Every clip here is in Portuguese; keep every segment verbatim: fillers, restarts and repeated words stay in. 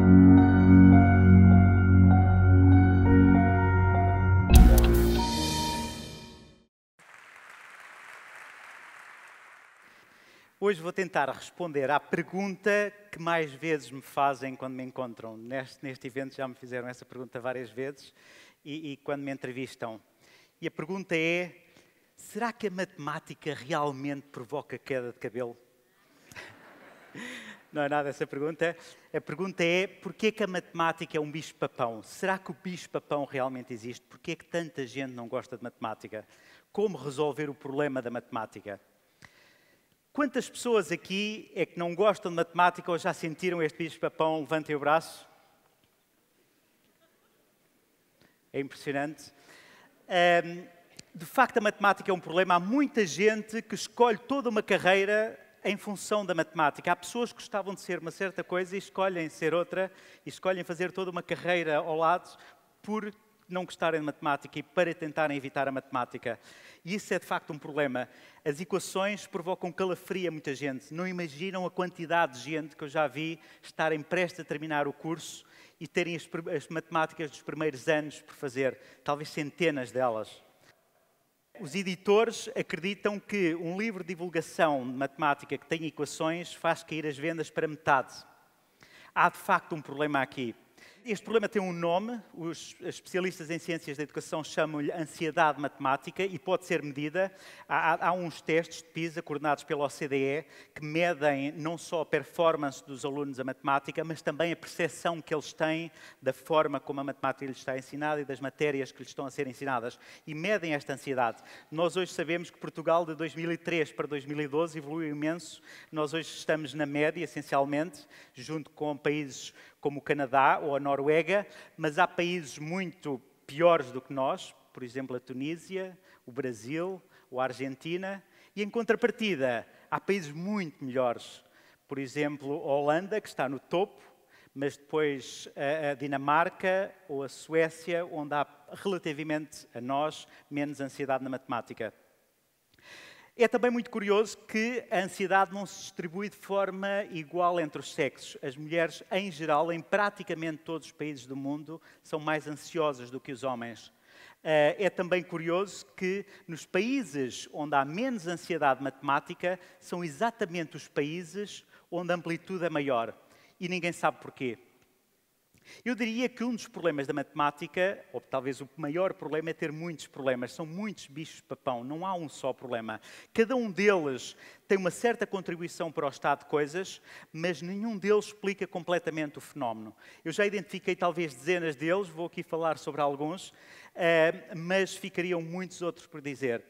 Hoje vou tentar responder à pergunta que mais vezes me fazem quando me encontram. Neste, neste evento já me fizeram essa pergunta várias vezes e, e quando me entrevistam. E a pergunta é, será que a matemática realmente provoca queda de cabelo? Não é nada essa pergunta. A pergunta é, porquê que a matemática é um bicho-papão? Será que o bicho-papão realmente existe? Porquê que tanta gente não gosta de matemática? Como resolver o problema da matemática? Quantas pessoas aqui é que não gostam de matemática ou já sentiram este bicho-papão? Levantem o braço. É impressionante. Um, de facto, a matemática é um problema. Há muita gente que escolhe toda uma carreira em função da matemática. Há pessoas que gostavam de ser uma certa coisa e escolhem ser outra, e escolhem fazer toda uma carreira ao lado por não gostarem de matemática e para tentarem evitar a matemática. E isso é de facto um problema. As equações provocam calafrio a muita gente. Não imaginam a quantidade de gente que eu já vi estarem prestes a terminar o curso e terem as, as matemáticas dos primeiros anos por fazer, talvez centenas delas. Os editores acreditam que um livro de divulgação de matemática que tem equações faz cair as vendas para metade. Há de facto um problema aqui. Este problema tem um nome, os especialistas em ciências da educação chamam-lhe ansiedade matemática e pode ser medida. Há, há uns testes de PISA coordenados pela O C D E que medem não só a performance dos alunos a matemática, mas também a percepção que eles têm da forma como a matemática lhes está ensinada e das matérias que lhes estão a ser ensinadas. E medem esta ansiedade. Nós hoje sabemos que Portugal de dois mil e três para dois mil e doze evoluiu imenso. Nós hoje estamos na média, essencialmente, junto com países como o Canadá ou a Noruega, mas há países muito piores do que nós, por exemplo, a Tunísia, o Brasil, ou a Argentina, e em contrapartida, há países muito melhores. Por exemplo, a Holanda, que está no topo, mas depois a Dinamarca ou a Suécia, onde há relativamente a nós menos ansiedade na matemática. É também muito curioso que a ansiedade não se distribui de forma igual entre os sexos. As mulheres, em geral, em praticamente todos os países do mundo, são mais ansiosas do que os homens. É também curioso que nos países onde há menos ansiedade matemática, são exatamente os países onde a amplitude é maior. E ninguém sabe porquê. Eu diria que um dos problemas da matemática, ou talvez o maior problema, é ter muitos problemas. São muitos bichos-papão, não há um só problema. Cada um deles tem uma certa contribuição para o estado de coisas, mas nenhum deles explica completamente o fenómeno. Eu já identifiquei talvez dezenas deles, vou aqui falar sobre alguns, mas ficariam muitos outros por dizer.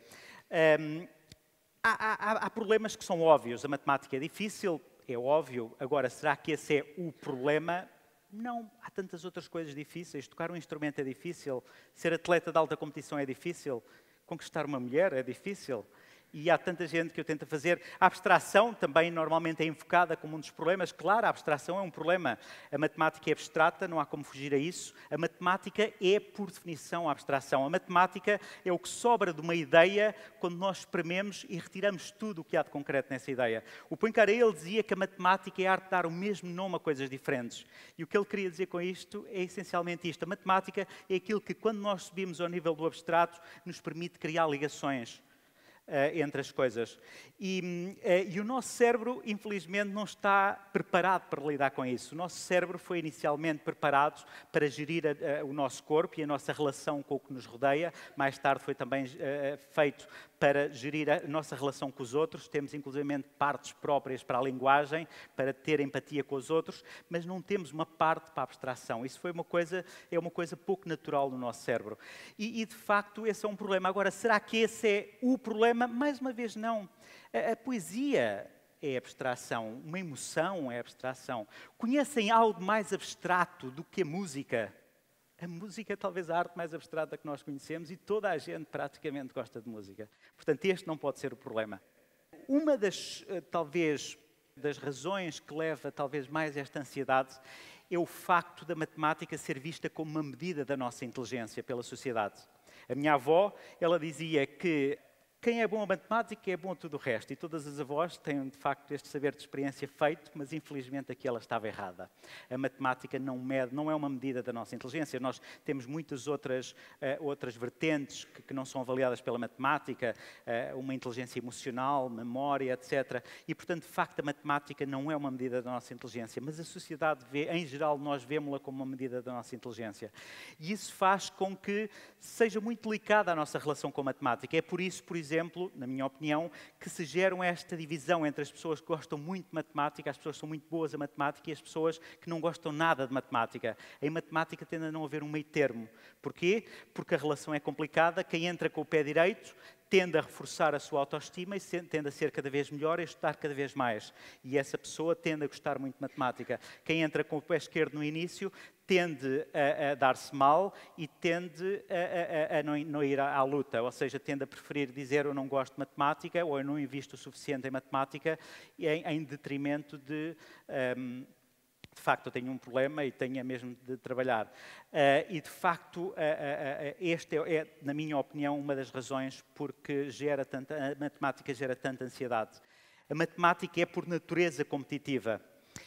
Há, há, há problemas que são óbvios. A matemática é difícil, é óbvio. Agora, será que esse é o problema? Não, há tantas outras coisas difíceis. Tocar um instrumento é difícil, ser atleta de alta competição é difícil, conquistar uma mulher é difícil. E há tanta gente que eu tento fazer. A abstração também normalmente é invocada como um dos problemas. Claro, a abstração é um problema. A matemática é abstrata, não há como fugir a isso. A matemática é, por definição, a abstração. A matemática é o que sobra de uma ideia quando nós esprememos e retiramos tudo o que há de concreto nessa ideia. O Poincaré, ele dizia que a matemática é a arte de dar o mesmo nome a coisas diferentes. E o que ele queria dizer com isto é essencialmente isto. A matemática é aquilo que, quando nós subimos ao nível do abstrato, nos permite criar ligações Uh, entre as coisas. E, uh, e o nosso cérebro, infelizmente, não está preparado para lidar com isso. O nosso cérebro foi inicialmente preparado para gerir a, a, o nosso corpo e a nossa relação com o que nos rodeia. Mais tarde foi também uh, feito para gerir a nossa relação com os outros. Temos, inclusivamente, partes próprias para a linguagem, para ter empatia com os outros, mas não temos uma parte para a abstração. Isso foi uma coisa, é uma coisa pouco natural no nosso cérebro. E, e, de facto, esse é um problema. Agora, será que esse é o problema? Mais uma vez, não. A, a poesia é abstração, uma emoção é abstração. Conhecem algo mais abstrato do que a música? A música é talvez a arte mais abstrata que nós conhecemos e toda a gente praticamente gosta de música. Portanto, este não pode ser o problema. Uma das, talvez, das razões que leva talvez mais esta ansiedade é o facto da matemática ser vista como uma medida da nossa inteligência pela sociedade. A minha avó, ela dizia que Quem é bom a matemática é bom a tudo o resto. E todas as avós têm, de facto, este saber de experiência feito, mas infelizmente aqui ela estava errada. A matemática não, mede, não é uma medida da nossa inteligência. Nós temos muitas outras, uh, outras vertentes que, que não são avaliadas pela matemática, uh, uma inteligência emocional, memória, etcétera. E, portanto, de facto, a matemática não é uma medida da nossa inteligência, mas a sociedade vê, em geral, nós vemos-la como uma medida da nossa inteligência. E isso faz com que seja muito delicada a nossa relação com a matemática. É por isso, por exemplo, exemplo, na minha opinião, que se geram esta divisão entre as pessoas que gostam muito de matemática, as pessoas que são muito boas a matemática e as pessoas que não gostam nada de matemática. Em matemática tende a não haver um meio termo. Porquê? Porque a relação é complicada, quem entra com o pé direito tende a reforçar a sua autoestima e tende a ser cada vez melhor e a estudar cada vez mais. E essa pessoa tende a gostar muito de matemática. Quem entra com o pé esquerdo no início tende a, a dar-se mal e tende a, a, a não, não ir à, à luta, ou seja, tende a preferir dizer eu não gosto de matemática ou eu não invisto o suficiente em matemática em, em detrimento de... Um, de facto, eu tenho um problema e tenho mesmo de trabalhar. Uh, e, de facto, uh, uh, uh, este é, é, na minha opinião, uma das razões porque gera tanta, a matemática gera tanta ansiedade. A matemática é, por natureza, competitiva.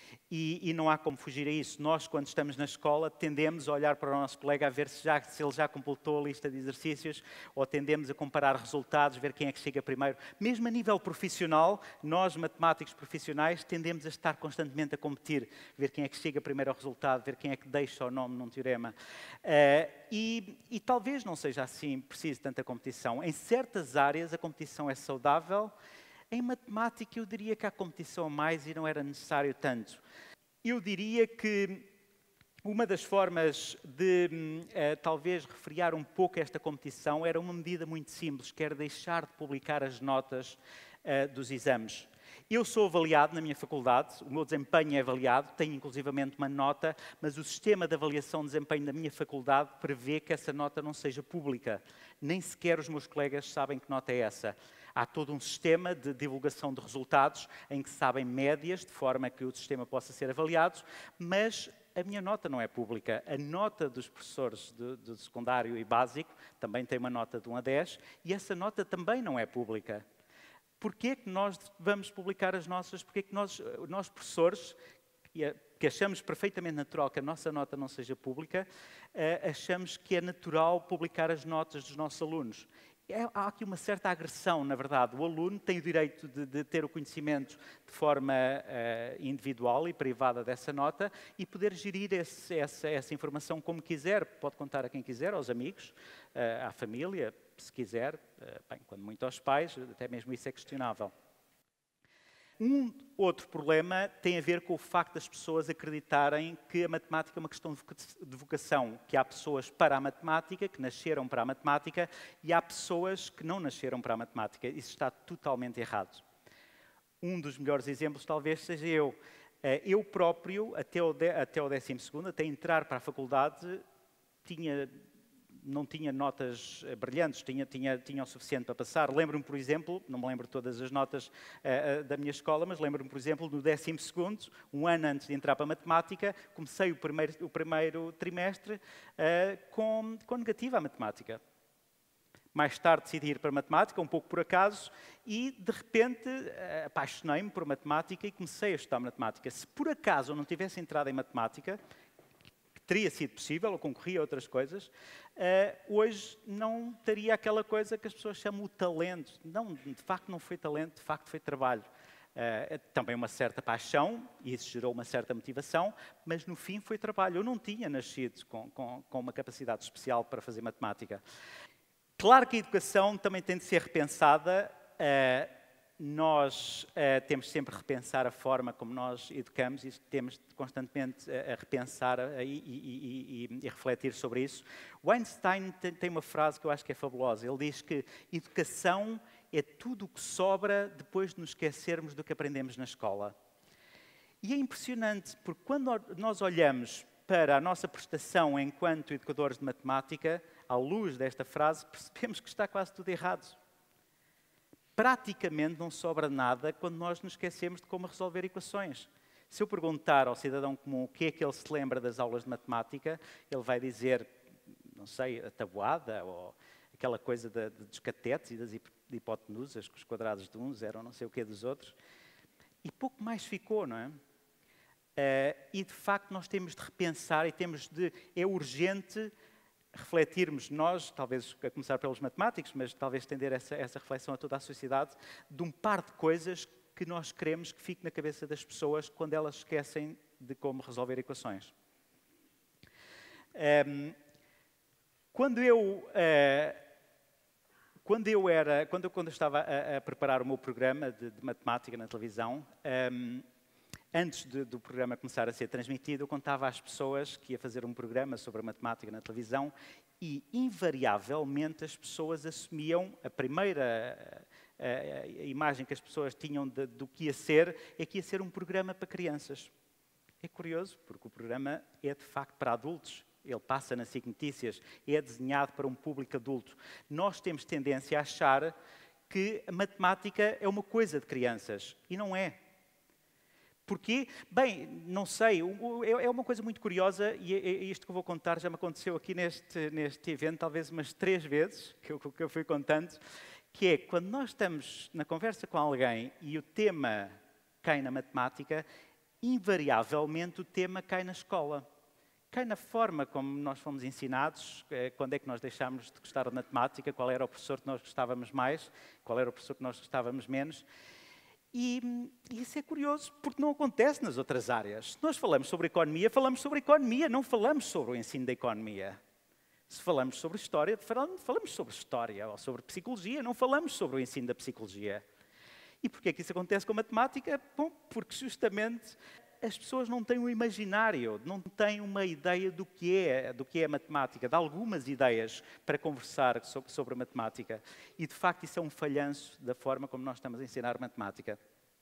E, e não há como fugir a isso. Nós, quando estamos na escola, tendemos a olhar para o nosso colega a ver se, já, se ele já completou a lista de exercícios ou tendemos a comparar resultados, ver quem é que chega primeiro. Mesmo a nível profissional, nós, matemáticos profissionais, tendemos a estar constantemente a competir, ver quem é que chega primeiro ao resultado, ver quem é que deixa o nome num teorema. Uh, e, e talvez não seja assim preciso tanta competição. Em certas áreas, a competição é saudável. Em matemática, eu diria que há competição a mais e não era necessário tanto. Eu diria que uma das formas de, uh, talvez, refriar um pouco esta competição era uma medida muito simples, que era deixar de publicar as notas uh, dos exames. Eu sou avaliado na minha faculdade, o meu desempenho é avaliado, tenho inclusivamente uma nota, mas o sistema de avaliação de desempenho da minha faculdade prevê que essa nota não seja pública. Nem sequer os meus colegas sabem que nota é essa. Há todo um sistema de divulgação de resultados em que se sabem médias, de forma que o sistema possa ser avaliado, mas a minha nota não é pública. A nota dos professores de, de secundário e básico também tem uma nota de um a dez e essa nota também não é pública. Porquê que nós vamos publicar as nossas? Porquê que nós, nós professores, que achamos perfeitamente natural que a nossa nota não seja pública, achamos que é natural publicar as notas dos nossos alunos? É, há aqui uma certa agressão, na verdade. O aluno tem o direito de, de ter o conhecimento de forma uh, individual e privada dessa nota e poder gerir esse, essa, essa informação como quiser. Pode contar a quem quiser, aos amigos, uh, à família, se quiser, uh, bem, quando muito aos pais, até mesmo isso é questionável. Um outro problema tem a ver com o facto das pessoas acreditarem que a matemática é uma questão de vocação, que há pessoas para a matemática, que nasceram para a matemática, e há pessoas que não nasceram para a matemática. Isso está totalmente errado. Um dos melhores exemplos talvez seja eu. Eu próprio, até o, de, até o décimo segundo, até entrar para a faculdade, tinha... não tinha notas brilhantes, tinha, tinha, tinha o suficiente para passar. Lembro-me, por exemplo, não me lembro todas as notas uh, da minha escola, mas lembro-me, por exemplo, no décimo segundo, um ano antes de entrar para a matemática, comecei o primeiro, o primeiro trimestre uh, com, com negativa à matemática. Mais tarde decidi ir para a matemática, um pouco por acaso, e de repente uh, apaixonei-me por matemática e comecei a estudar matemática. Se por acaso eu não tivesse entrado em matemática, teria sido possível, ou concorria a outras coisas, uh, hoje não teria aquela coisa que as pessoas chamam o talento. Não, de facto não foi talento, de facto foi trabalho. Uh, também uma certa paixão, e isso gerou uma certa motivação, mas no fim foi trabalho. Eu não tinha nascido com, com, com uma capacidade especial para fazer matemática. Claro que a educação também tem de ser repensada. Uh, Nós uh, temos sempre de repensar a forma como nós educamos e temos de constantemente uh, a repensar uh, e, e, e, e refletir sobre isso. O Einstein tem, tem uma frase que eu acho que é fabulosa. Ele diz que educação é tudo o que sobra depois de nos esquecermos do que aprendemos na escola. E é impressionante, porque quando nós olhamos para a nossa prestação enquanto educadores de matemática, à luz desta frase, percebemos que está quase tudo errado. Praticamente não sobra nada quando nós nos esquecemos de como resolver equações. Se eu perguntar ao cidadão comum o que é que ele se lembra das aulas de matemática, ele vai dizer, não sei, a tabuada ou aquela coisa de, de, dos catetes e das, de hipotenusas, que os quadrados de uns eram não sei o quê dos outros, e pouco mais ficou, não é? Uh, e, de facto, nós temos de repensar e temos de... É urgente refletirmos nós, talvez a começar pelos matemáticos, mas talvez estender essa, essa reflexão a toda a sociedade, de um par de coisas que nós queremos que fique na cabeça das pessoas quando elas esquecem de como resolver equações. Um, quando eu... Uh, Quando eu, era, quando eu, quando eu estava a, a preparar o meu programa de, de matemática na televisão, um, antes de, do programa começar a ser transmitido, eu contava às pessoas que ia fazer um programa sobre a matemática na televisão e, invariavelmente, as pessoas assumiam, a primeira a, a, a imagem que as pessoas tinham de, do que ia ser, é que ia ser um programa para crianças. É curioso, porque o programa é, de facto, para adultos. Ele passa na S I C Notícias, é desenhado para um público adulto. Nós temos tendência a achar que a matemática é uma coisa de crianças, e não é. Porquê? Bem, não sei, é uma coisa muito curiosa, e isto que eu vou contar já me aconteceu aqui neste, neste evento, talvez umas três vezes, que eu, que eu fui contando, que é, quando nós estamos na conversa com alguém e o tema cai na matemática, invariavelmente o tema cai na escola. Cai na forma como nós fomos ensinados, quando é que nós deixámos de gostar de matemática, qual era o professor que nós gostávamos mais, qual era o professor que nós gostávamos menos. E isso é curioso, porque não acontece nas outras áreas. Se nós falamos sobre economia, falamos sobre economia, não falamos sobre o ensino da economia. Se falamos sobre história, falamos sobre história, ou sobre psicologia, não falamos sobre o ensino da psicologia. E porquê é que isso acontece com a matemática? Bom, porque justamente as pessoas não têm um imaginário, não têm uma ideia do que é, do que é a matemática, de algumas ideias para conversar sobre, sobre a matemática. E, de facto, isso é um falhanço da forma como nós estamos a ensinar matemática.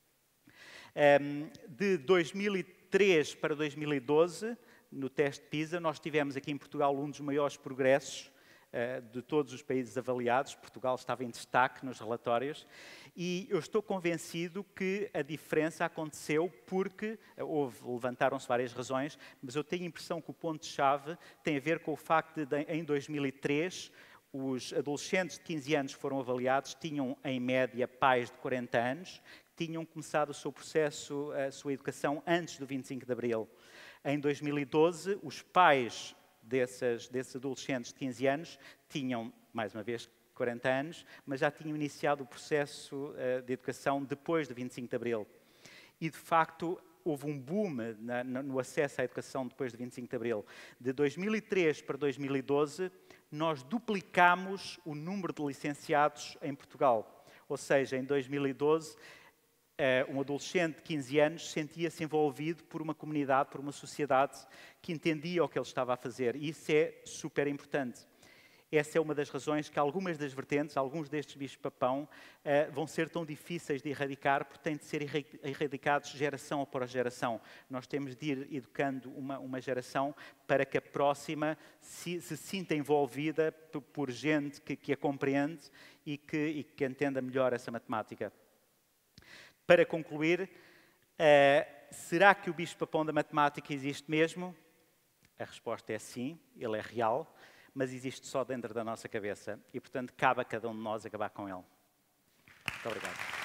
Um, de dois mil e três para dois mil e doze, no teste PISA, nós tivemos aqui em Portugal um dos maiores progressos uh, de todos os países avaliados. Portugal estava em destaque nos relatórios. E eu estou convencido que a diferença aconteceu porque houve, levantaram-se várias razões, mas eu tenho a impressão que o ponto-chave tem a ver com o facto de, em dois mil e três, os adolescentes de quinze anos que foram avaliados tinham, em média, pais de quarenta anos, que tinham começado o seu processo, a sua educação, antes do vinte e cinco de Abril. Em dois mil e doze, os pais desses, desses adolescentes de quinze anos tinham, mais uma vez, quarenta anos, mas já tinham iniciado o processo uh, de educação depois do vinte e cinco de Abril. E, de facto, houve um boom na, na, no acesso à educação depois do vinte e cinco de Abril. De dois mil e três para dois mil e doze, nós duplicamos o número de licenciados em Portugal. Ou seja, em dois mil e doze, uh, um adolescente de quinze anos sentia-se envolvido por uma comunidade, por uma sociedade que entendia o que ele estava a fazer. E isso é super importante. Essa é uma das razões que algumas das vertentes, alguns destes bichos-papão, uh, vão ser tão difíceis de erradicar, porque têm de ser erradicados geração após geração. Nós temos de ir educando uma, uma geração para que a próxima se, se sinta envolvida por, por gente que, que a compreende e que, e que entenda melhor essa matemática. Para concluir, uh, será que o bicho-papão da matemática existe mesmo? A resposta é sim, ele é real, mas existe só dentro da nossa cabeça e, portanto, cabe a cada um de nós acabar com ele. Muito obrigado.